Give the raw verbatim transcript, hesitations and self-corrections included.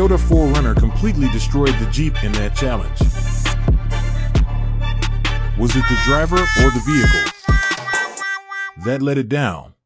Toyota four runner completely destroyed the Jeep in that challenge. Was it the driver or the vehicle that let it down?